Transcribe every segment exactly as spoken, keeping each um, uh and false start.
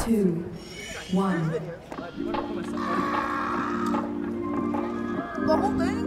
two, one. The whole thing?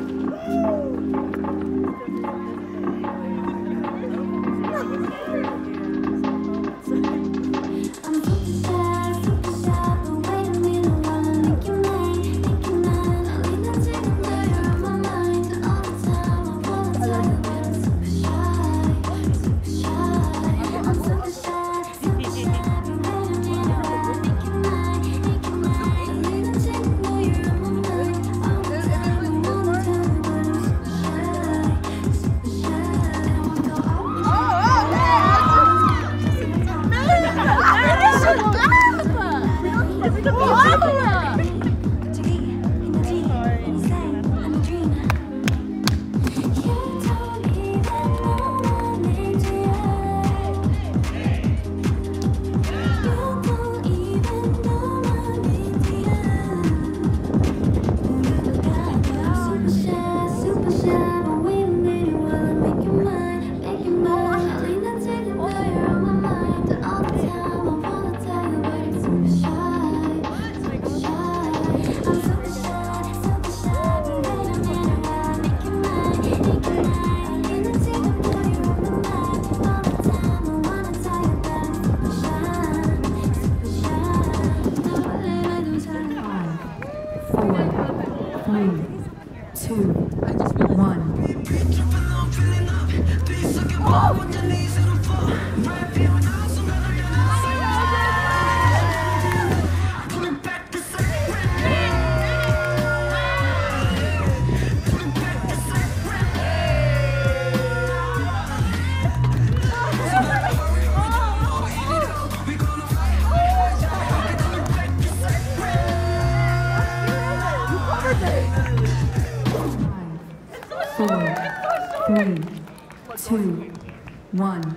Two, one.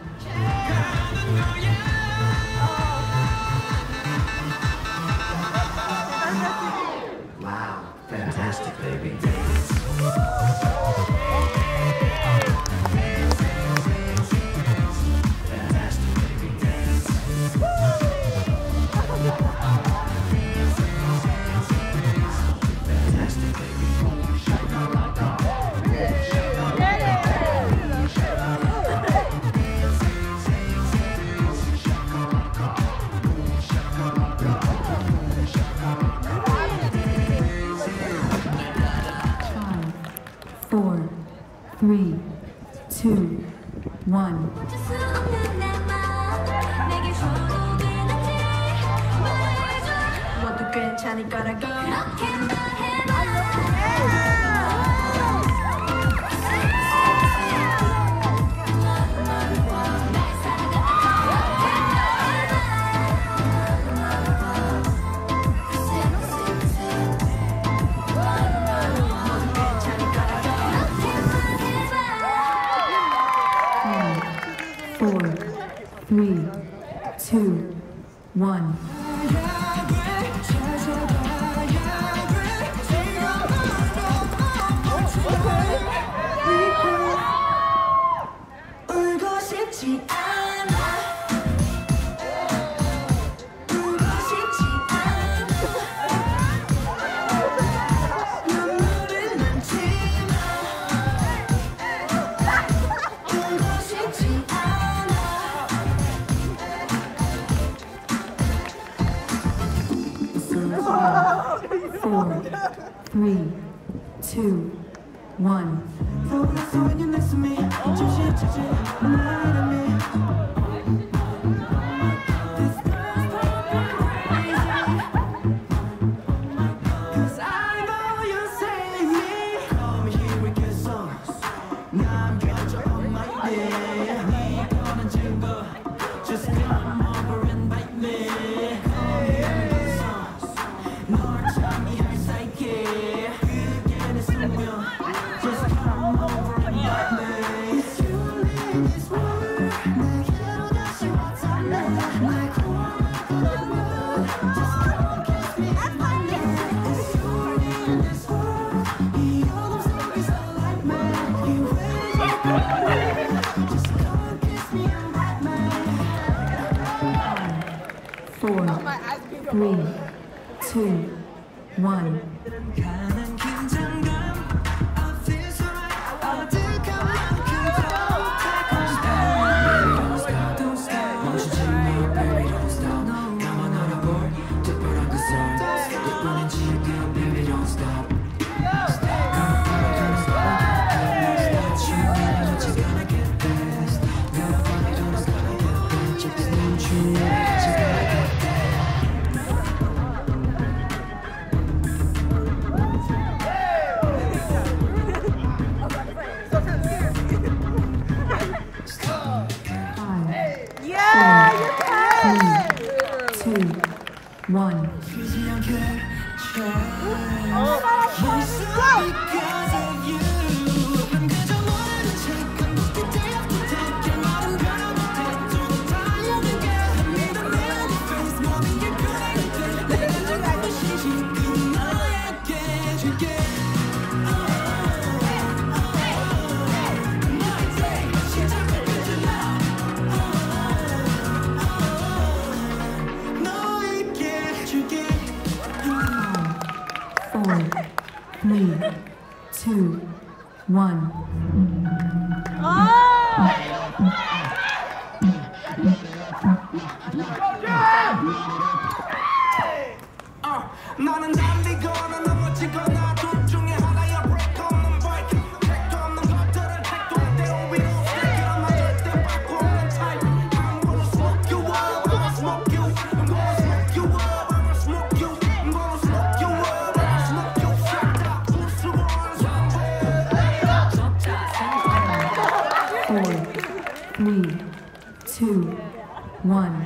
Wow, fantastic, baby. Four, three, two, one. 모두 괜찮을 거라고 Four, three, two, one. 울고 싶지 않아 울고 싶지 않아 눈물은 많지만 울고 싶지 않아 Four, three, two, one. So when you're next to me, just shit, just shit, lie to me. This girl's crazy. 'Cause I know you save me. Call me here with good songs. 남겨줘 on my day. 네가 증거. Just come over and bite me. Call me here with good songs. 널 참이할 사이에 그게 내 숙명. Just come over and bite me. It's you in this world. 내게로 다시 와. four, three, two, one. 가는 긴장감 I feel so right 어딜 가만큼 더 Baby don't stop don't stop 멈추지 마 baby don't stop 나만 알아볼 특별한 그 soul 이번엔 지금 baby don't stop One. Four, three, two, one. 나는 달리거나 넘어지거나 둘 중에 하나야 break 없는 bike 택도 없는 것들을 택도 때로 위로 그럼 난 절대 바꿔 없는 type I'm gonna smoke you up, I'ma smoke you I'm gonna smoke you up, I'ma smoke you I'm gonna smoke you up, I'ma smoke you 싹다 부수고 Four, three, two, one.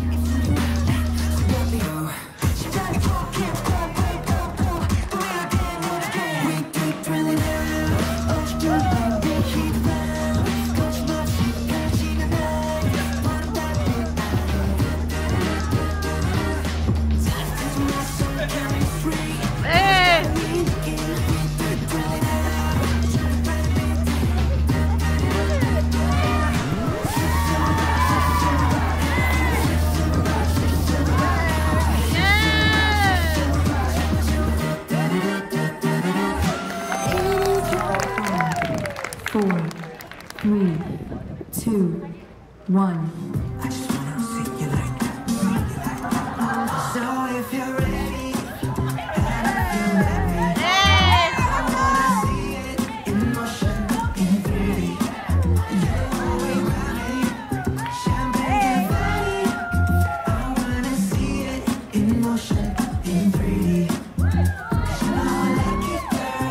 Four, three, two, one. I just wanna see you like that. So if you're ready, and if you're ready, I wanna see it in motion, in three D. You're ready, champagne confetti. I wanna see it in motion, in three D. 'Cause you know I like it,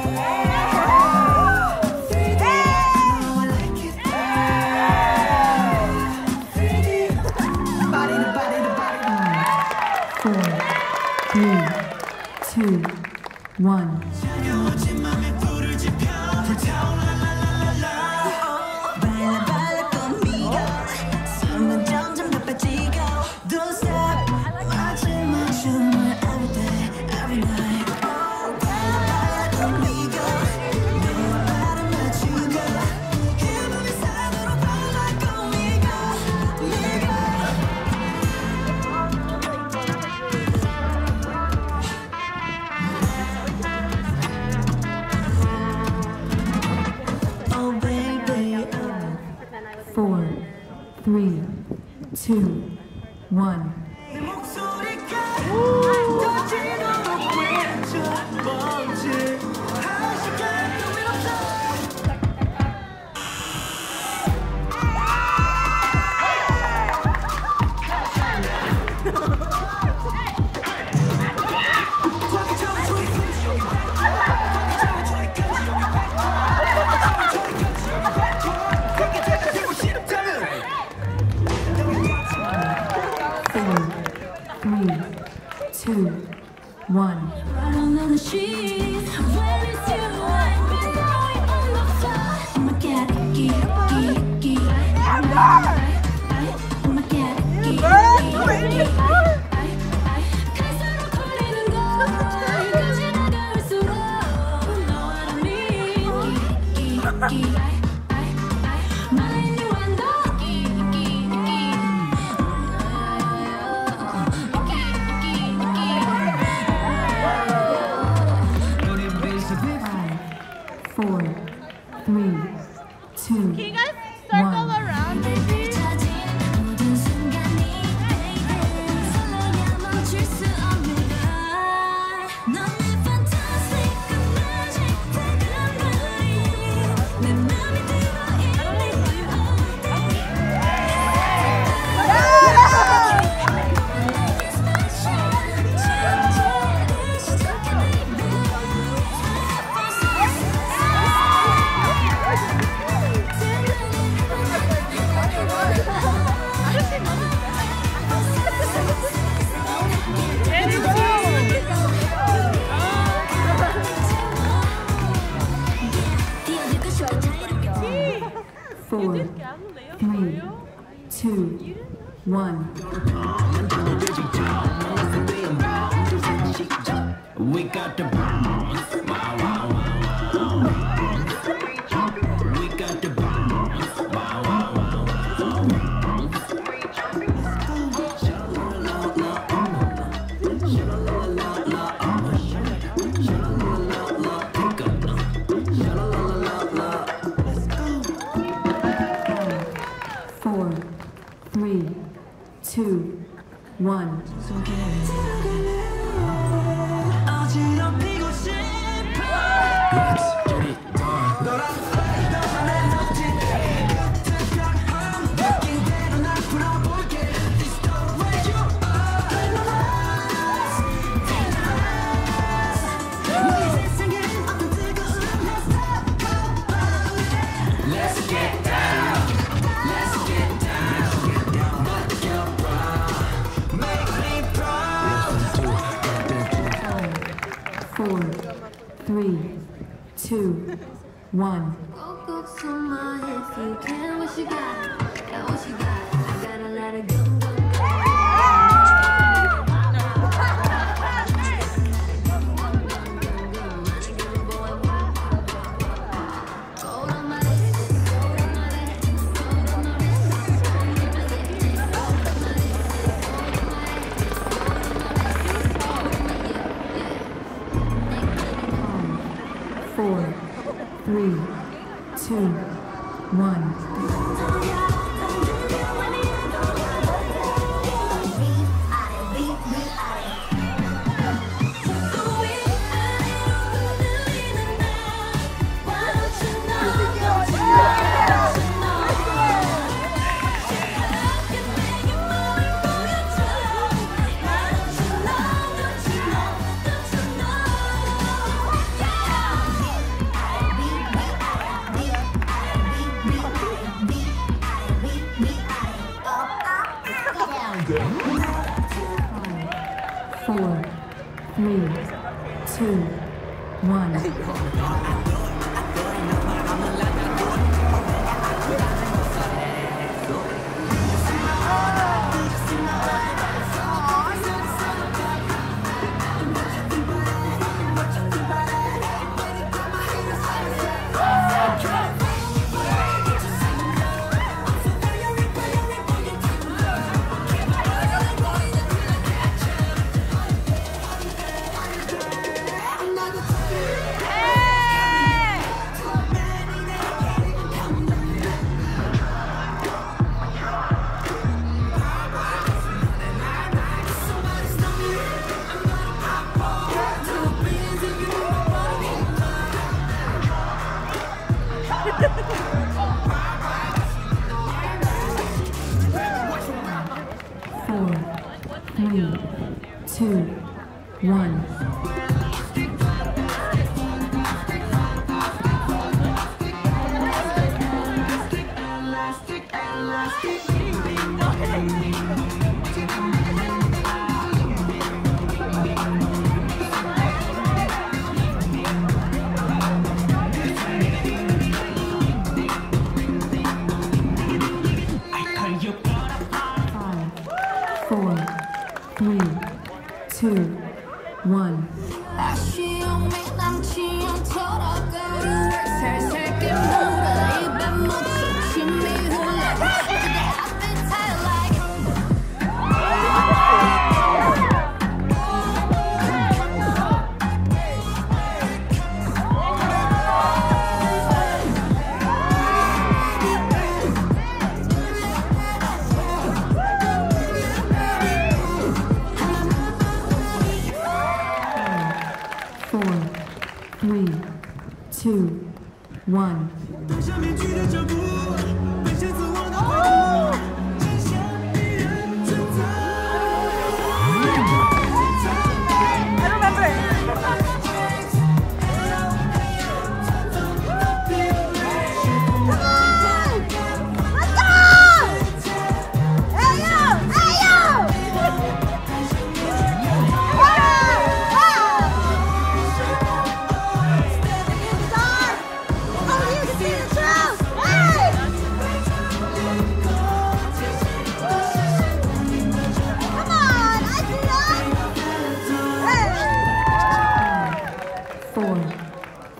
three D. You know I like it, three D. Body to body to body. Four, three, two, one. 차가워진 맘에 불을 지펴 불타올라 라라라라 Baila, baila conmigo. 숨은 점점 가빠지고. Don't stop. 마지막 춤을 every day, every night. Baila, baila conmigo. 너와 발을 맞추고. 힘을 산으로 baila conmigo. Migo. Oh baby, oh. Four, three, two, one. 내 목소리가 터지도록 외쳐 번지 할 시간도 없어 Four, three, two, one. Right on the sheets, where is you? I've been growing on the floor. I'ma get it, get it, get it, get it. I'ma get it, get it, get it. 갈수록 걸리는 거, 여기까지 다가올수록 know what I mean. Get it, get it. 말해 you and I. Get it, get it, get it. one. We got the bombs. Wow, wow, wow. We got the bombs. Wow, wow, wow. Four, three, two, one. Let's get it done. Let's get down. Let's get down. Rock your bra. Make me proud. Four, three, two, one. Go, go to my if you can. What you got? Yeah, what you got? I gotta let it go. Four, three, two, one. Four, three, two, one. Four, three, two, one. Four, three, two, one. 아쉬움이 남지 않도록 거울을 살살 깨물어 입에 묻힌 침이 흘러 그대 appetite like Four, three, two, one. Oh, you can see the truth! Hey!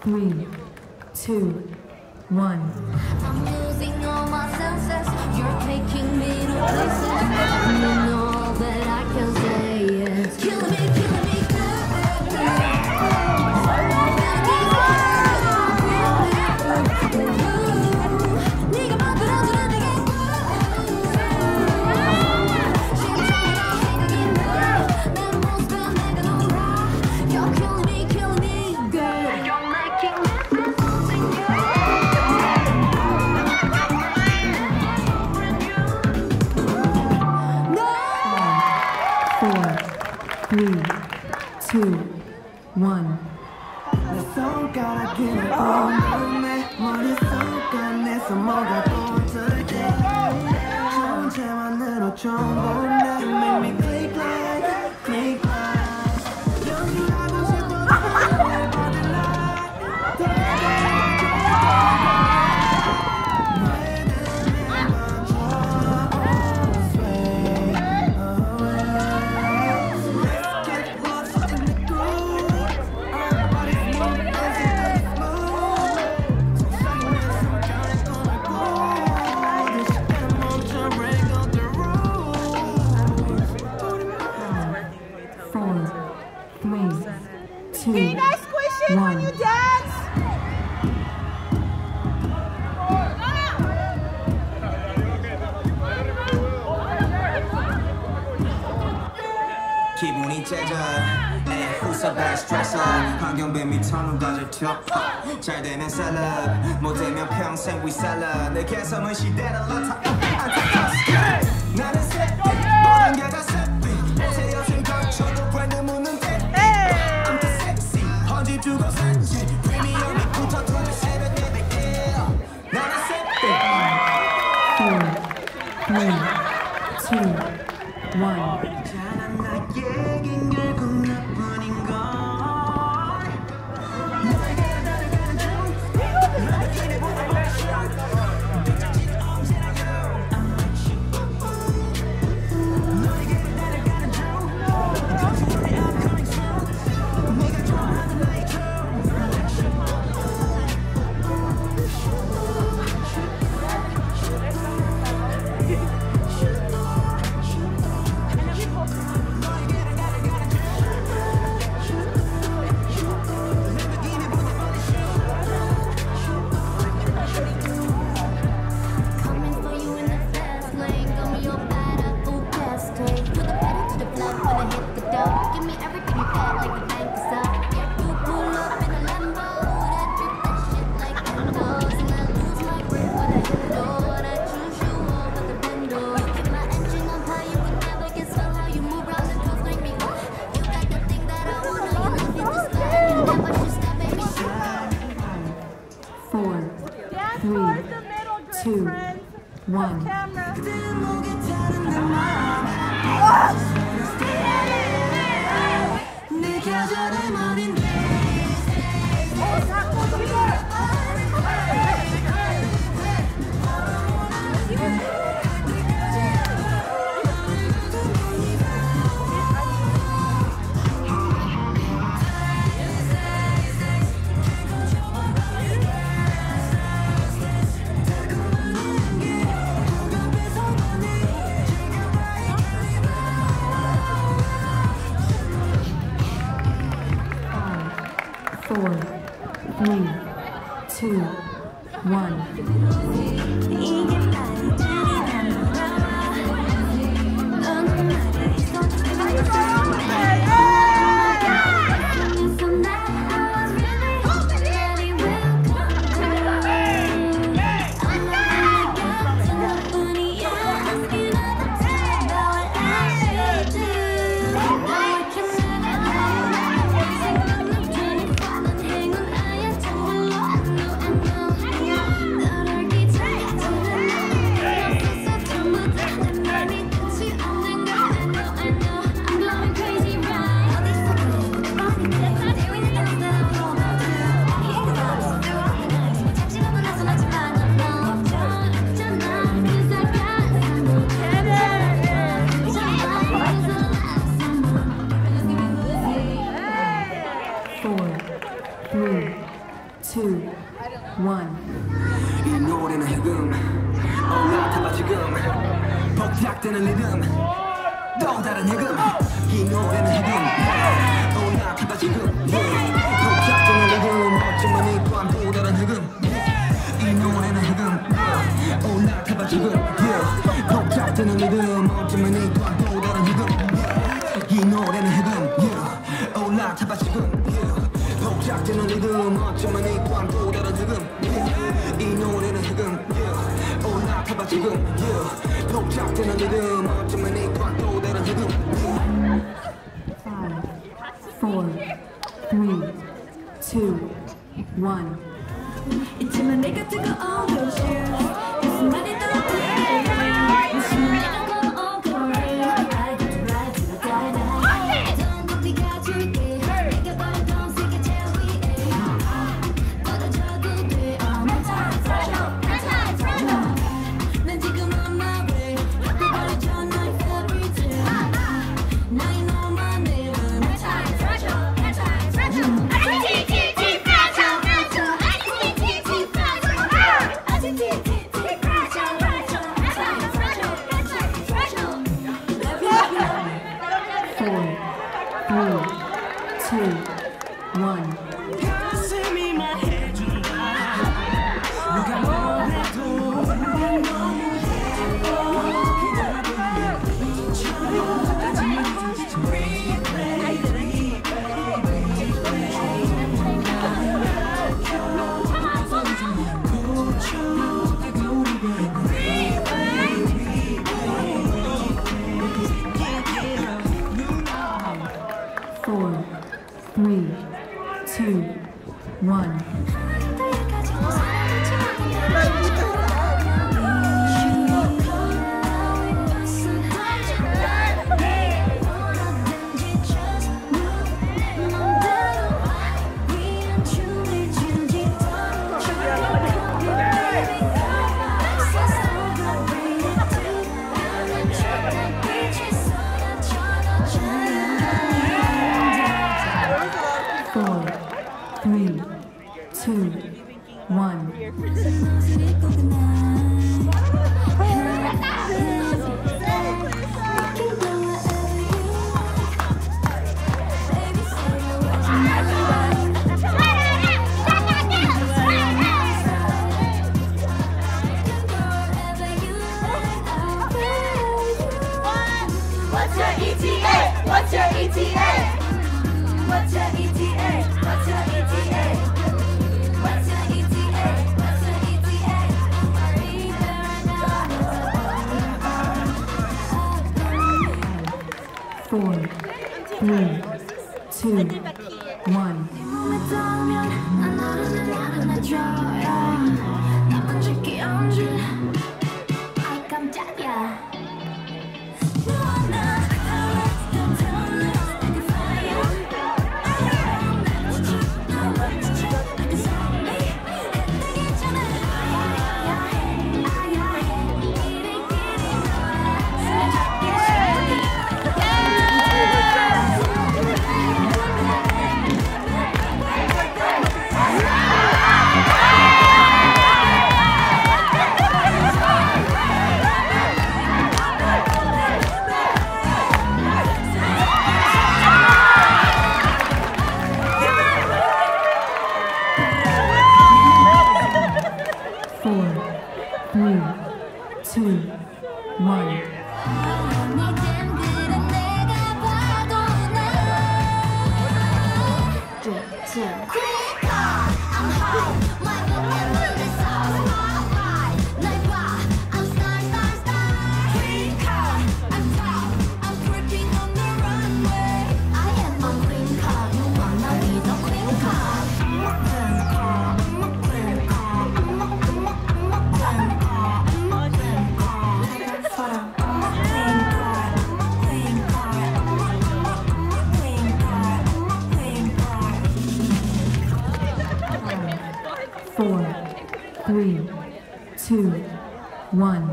three, two, one. I'm losing all my senses. You're taking me to places. And all that I can say is killing me, killing me, Three, two, one. 내 손가락에 오늘의 머릿속에 내 손모가 꽂을게 좋은 채만으로 충분해 You make me click like, click like 연주하고 싶어 내 body like Can you guys squish it when you dance? 기분이 째져 후서발 스트레스 환경뱀이 터놓은 튀어 잘 되면 셀럽 못 되면 평생 we 셀럽 내 개성은 시대를 나타 나는 새끼 모든 게 다 새끼 새 여신 걸쳐도 브랜드 묻는 데 I'm too sexy 헌집 주고 산지 프리미엄이 붙어 돈을 새벽 예배 나는 새끼 four, three, two, one. 얘긴 결국 나뿐인 걸 너에게 다가가는 중 너의 기대보다 훨씬 빗장진 언제나 you I'm like you 너에게 다가가는 중 Don't worry I'm coming soon 네가 좋아하는 나의 Four, three, two, one. Four, three, two, one. Guitar one. 이 노래는 흑음 올라타봐 지금 복작되는 리듬 또 다른 흑음 이 노래는 흑음 올라타봐 지금 복작되는 리듬 어쩌면 이 또한 또 다른 흑음 이 노래는 흑음 올라타봐 지금 복작되는 리듬 어쩌면 이 또한 또 다른 흑음 이 노래는 흑음 올라타봐 지금 복작되는 리듬 어쩌면 이 또한 또 다른 흑음 이 노래는 흑음 올라타봐 지금 복작되는 리듬 어쩌면 이 또한 또 다른 흑음 Five, four, three, two, one. 잊지만 내가 뜨거운 those shoes 무슨 말이 더 그래 무슨 내가 걸어온 거래 I got to ride till I die die don't go 네가 줄게 내가 바라던 세계 제일 위에 떨어져도 돼 I'm anti-fragile anti-fragile 난 지금 on my way 바꿔버리죠 너의 fairy tale Now you know my name I'm anti-fragile anti-fragile Four, three, two, one. 가슴이 말해준다 누가 뭐래도 Four, three, two, one. Four, three, two, one. What's your E T A? What's your E T A? What's your E T A? What's your E T A? What's your E T A? What's your E T A? Four, three, two, one. 몸에 닿으면 난 너를 나른해져요 나쁜 줄기 얹은 아이 깜짝이야 너와 나 Don't tell me like a fire 난 지쳐 난 지쳐 like a zombie 했다기 전에 아야해 아야해 끼리끼리 놀아 사랑하게 Four, three, two, one. Four, three, two, one.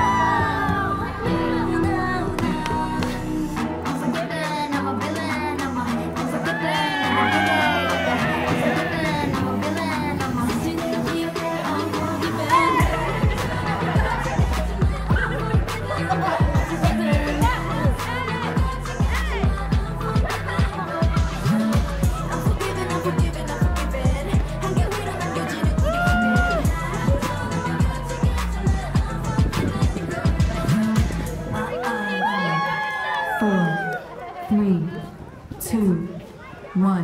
I'm a villain, I'm a one.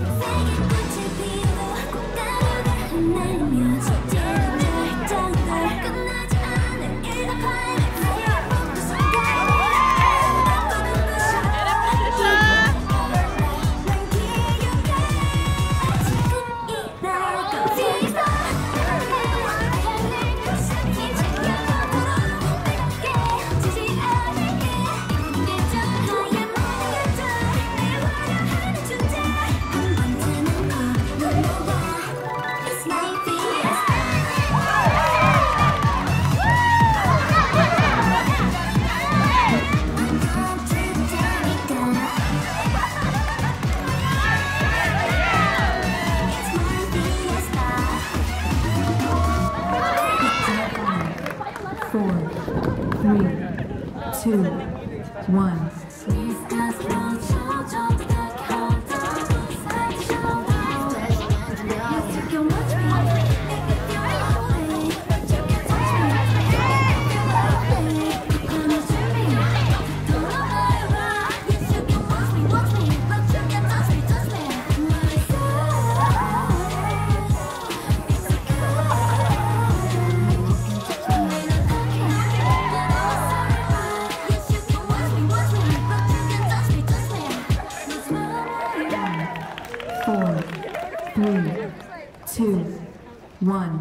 Four, three, two, one. Four, three, two, one.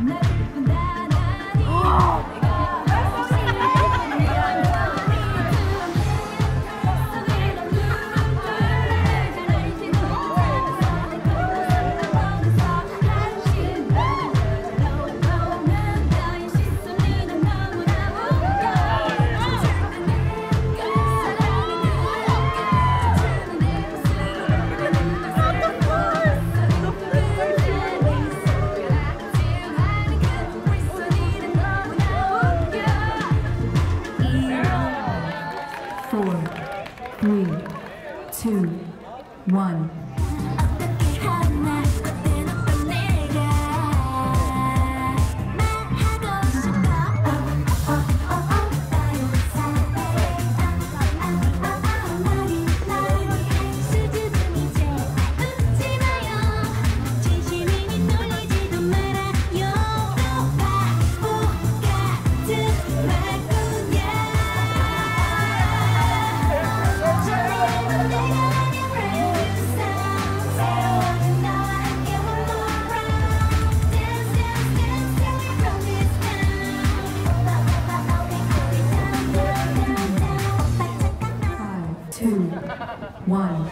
Four, three, two, one. Two, one.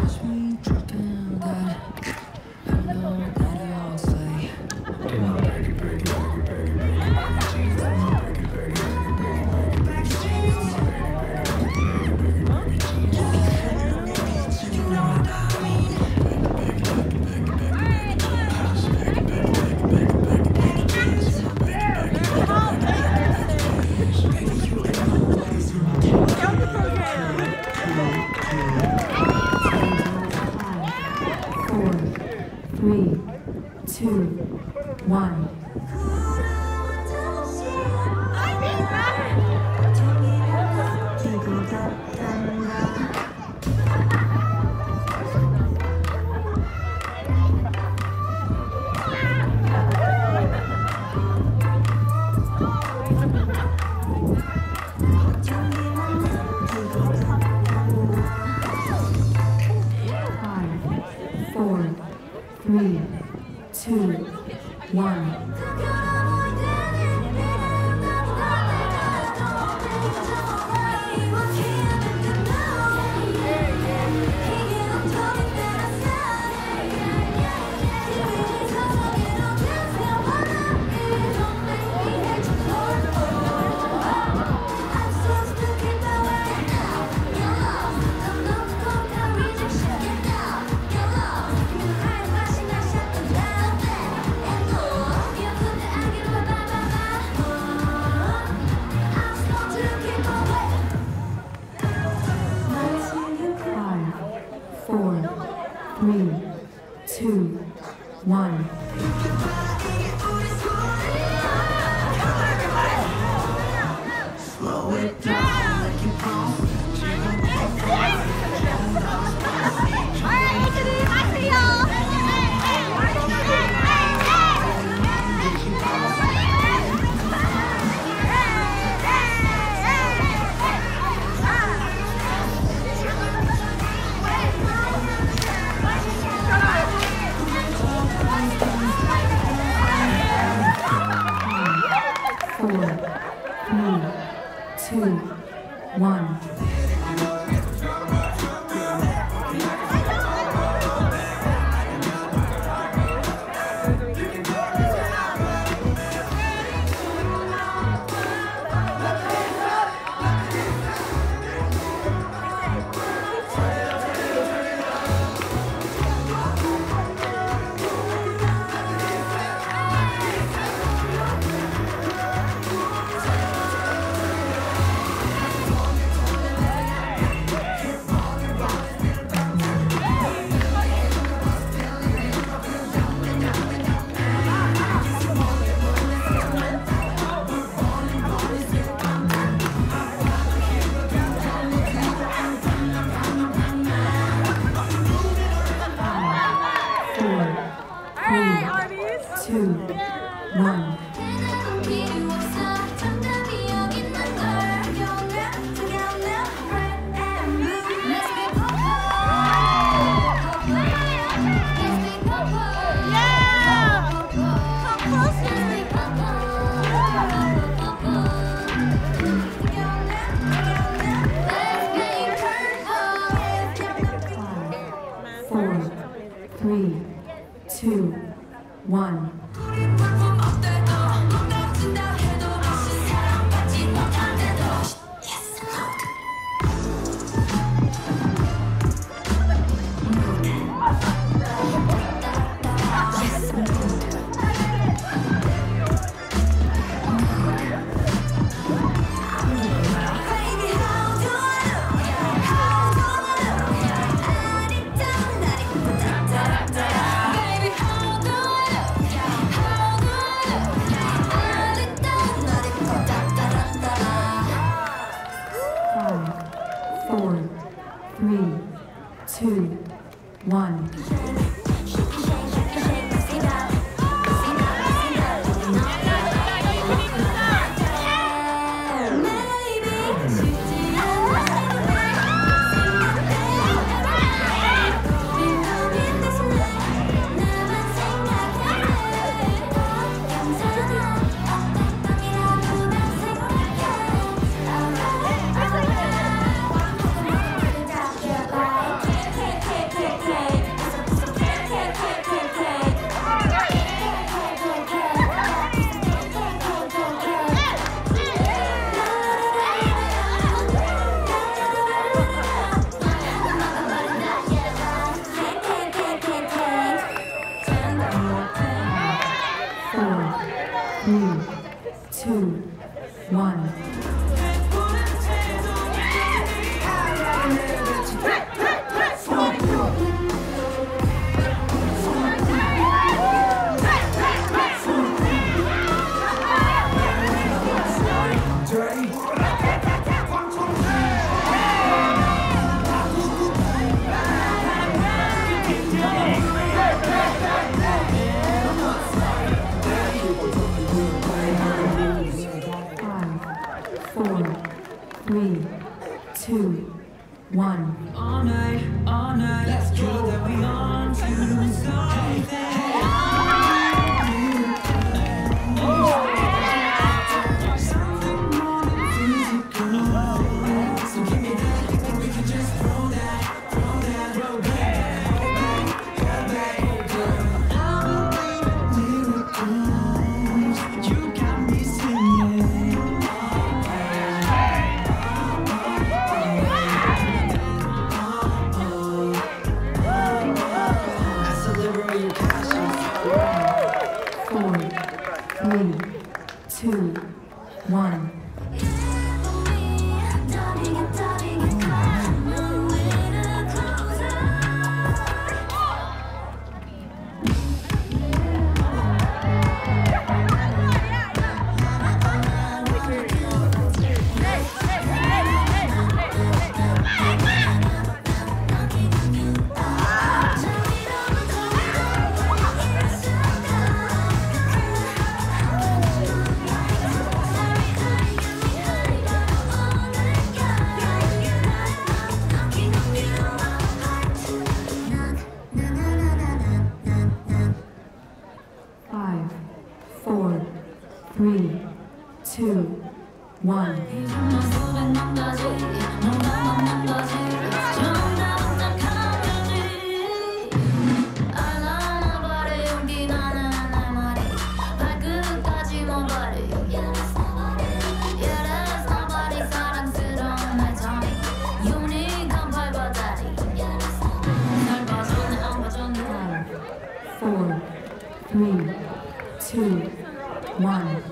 Four, three, two, one. Four, three, two, one. Four, three, two, one. Slow it down like you promised. Alright, three, two, one. Two, one. Four, three, two, one. Four, three, two, one. Three, two, one. Three, two, one. All night, all night, let's go. That we on to something. Something more than physical. So give me that, we can just throw that, throw that, throw that, yeah, baby, girl. I believe in miracles. You got me singing. Three, two, one. Five, four, three, two, one. one. Four, three, two, one.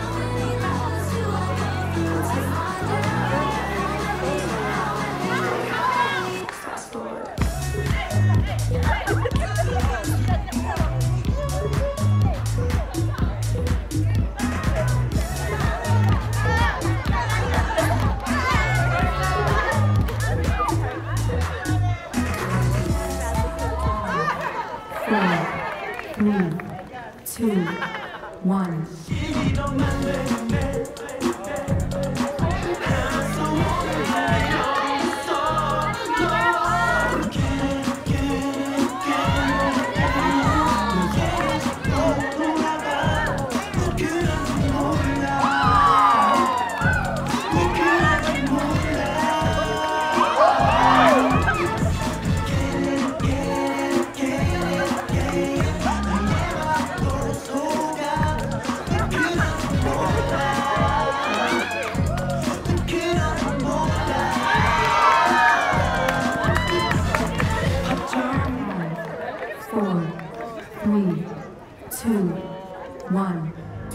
Four, three, two, one. Four, three, two, one.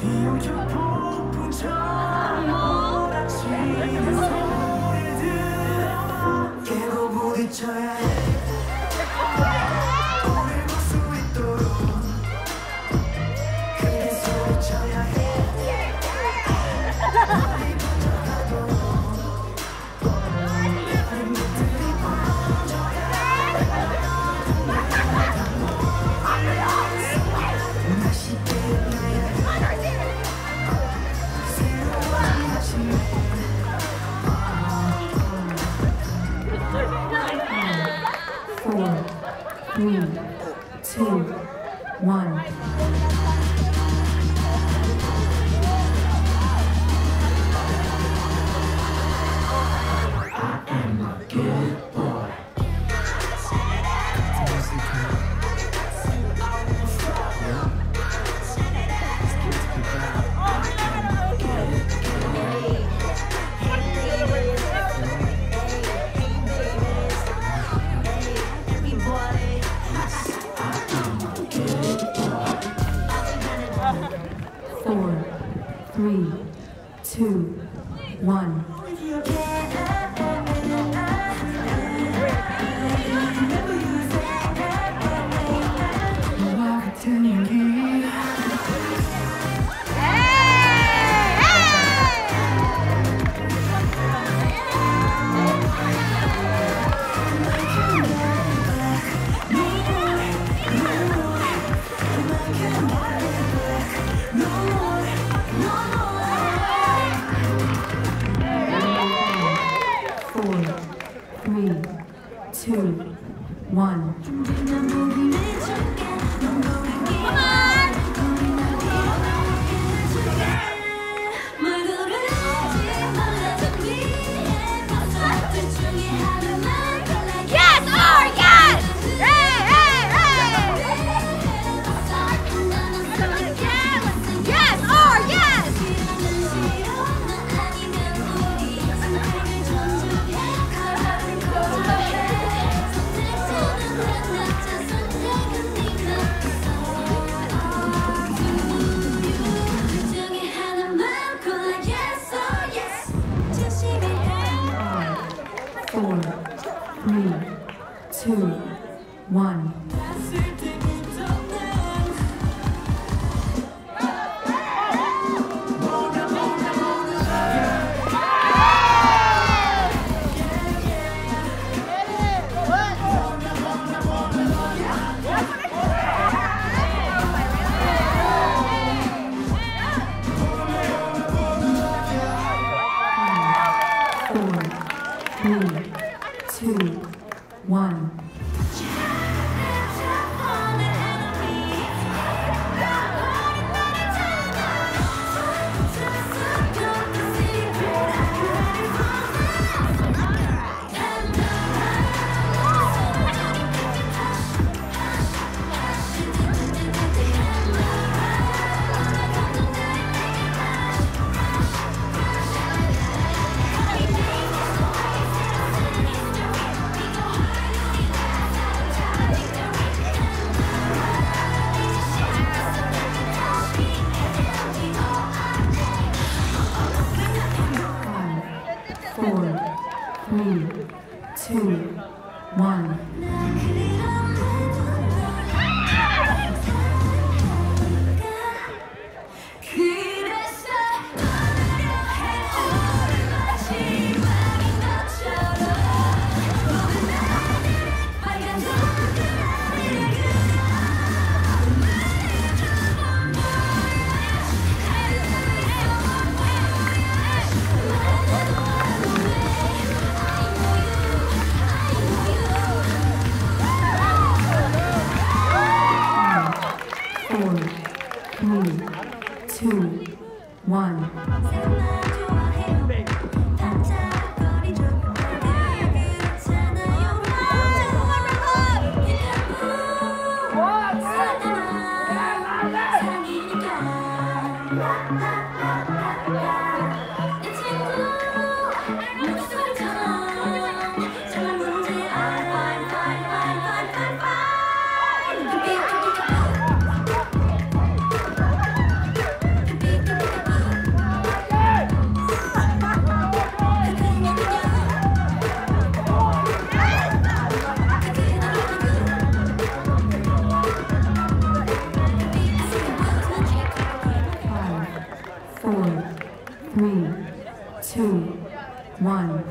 Four, three, two, one. Four, three, two, one. Four, three, two, one. Yes or yes! Hey, hey, hey! Yes or yes! Four, three, two, one. Four, three, two, one. three, two, one. Two, one. Three, two, one.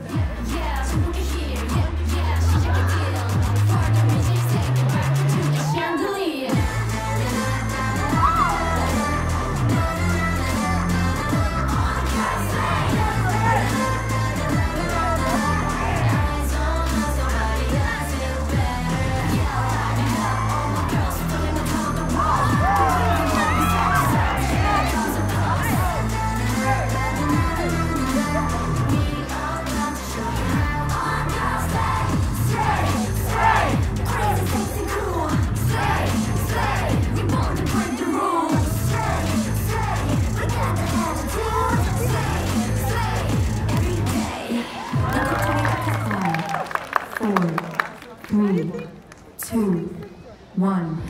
Three, two, one.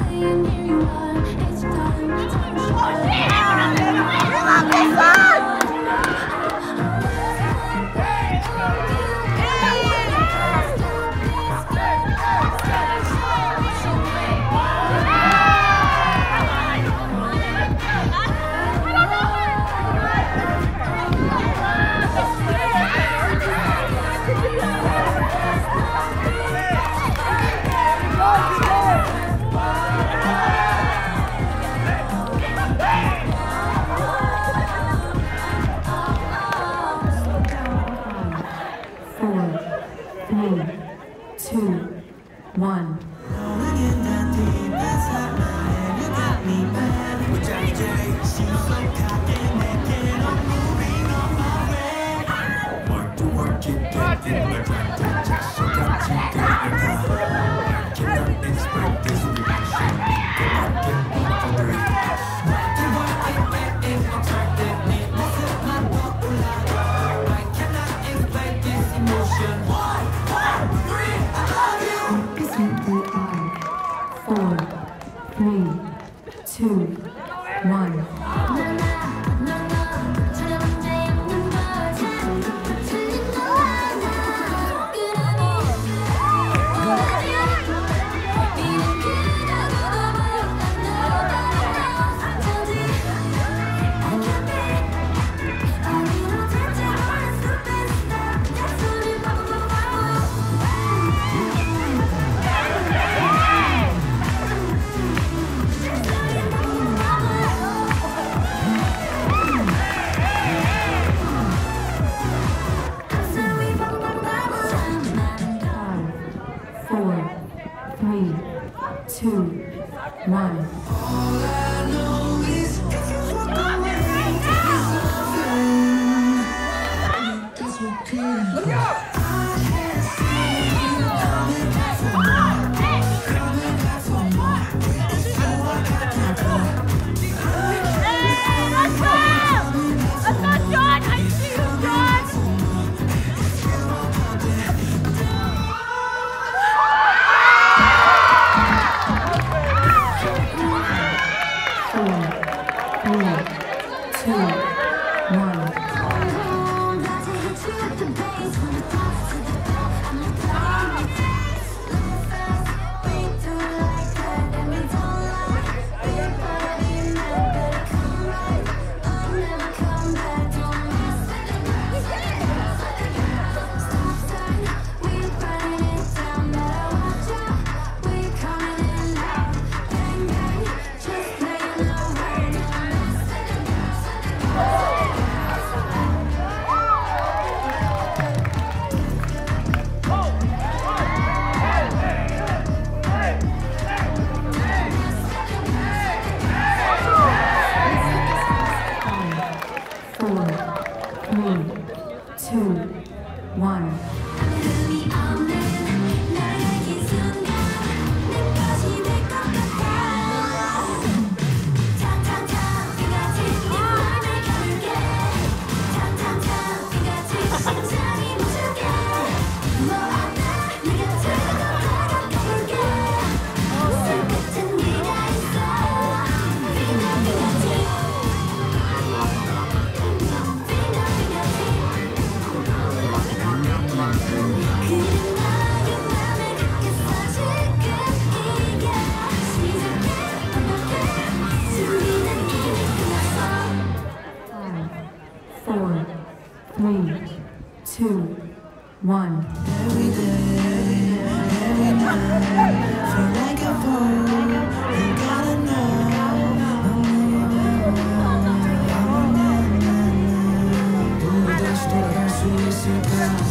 Two, one. Four, three, two, one. Three, two, one. All I know is if you walk away, that's okay. Look out! I can't see you coming back for more, coming back for more. It's so hard to go. Hey, let's go! Let's go, John! I see you, John! Two, one. Got to hit you at the base when the three, two, one. 의미 없는 나의 긴 순간 내 것이 될 것 같아. 탕탕탕 비같이 네 맘을 겨울게. 탕탕탕 비같이 심장이 멈추게. 너 안나 네 곁을 더 다가가볼게. 손끝은 네가 있어. 비나 비같이 비나 비같이. 그는 너의 맘을 갖겠어 지금 이게 시작해 어떻게 준비는 이미 끝났어. Five, four, three, two, one. Every day, every night, feel like a fool. You gotta know. 우리 다시 돌아갈 수 있을까?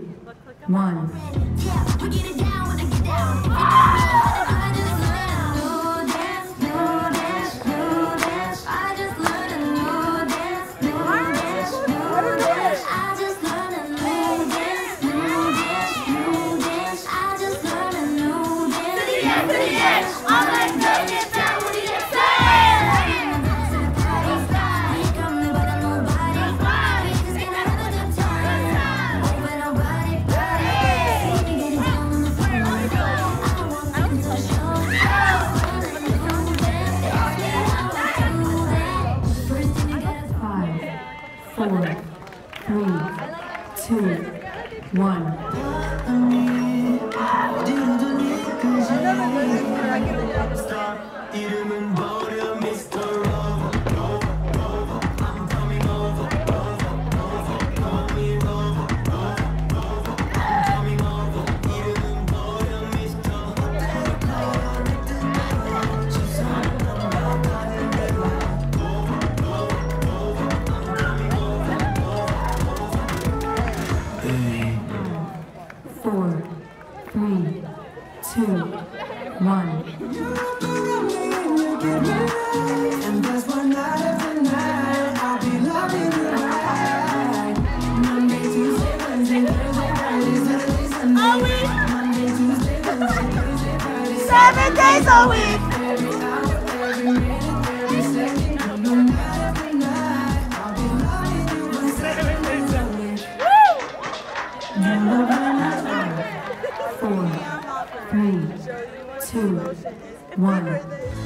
one. Yeah, we get it down when I get down. four, three, two, one. 이름은 버려 미스터 Rover. I'm coming over. Call me Rover. I'm coming over. 이름은 버려 미스터 Four, three, two, one. And that's why night after night I'll be loving you right. Monday, Tuesday, Wednesday, Thursday, Friday, Saturday, Sunday. Monday, Tuesday, Wednesday, Thursday, Friday, Seven days a week. every hour, every minute, every second. No night after night I'll be loving you for seven days a week. Four, three, two, one.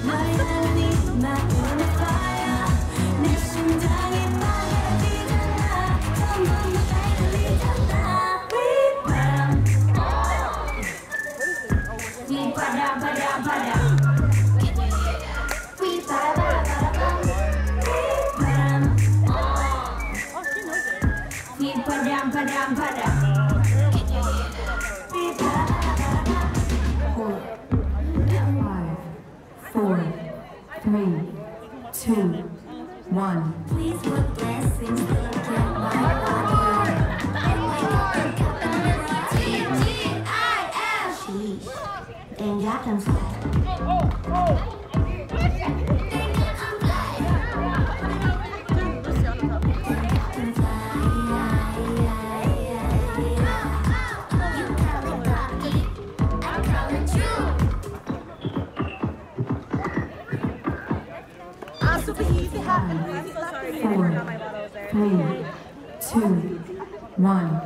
Five, four, three, two, one. Please put blessings, look at my body. And wake up and got the mirror. T G I F. Sheesh. Ain't got them fly. Four, three, two, one.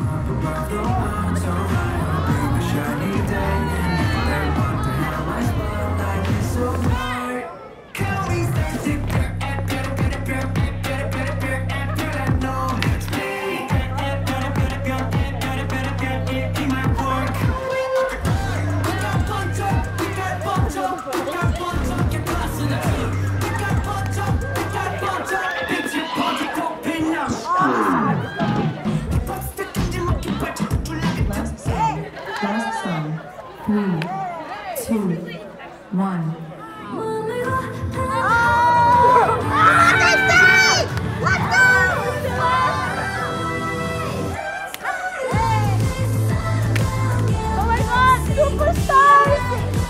Last song. Three, two, one. Oh my God, superstars!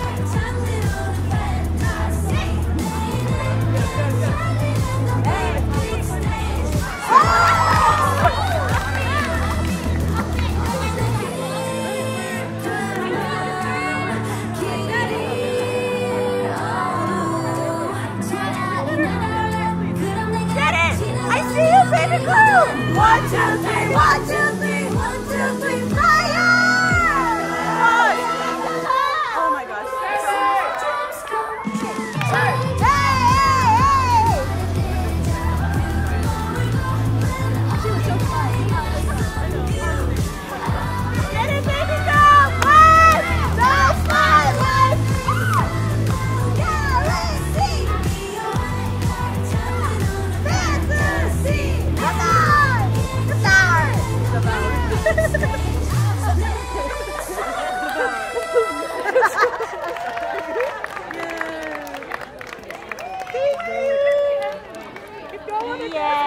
Get it! I see you, baby girl! One, two, three, one, two, three, one, two, three, fire! Oh my gosh. Hey, hey, hey! She was so fun. Get it, baby girl! One, two, five, one! Galaxy! Fantasy! Come on! The flower! The flower. Keep going. Yeah.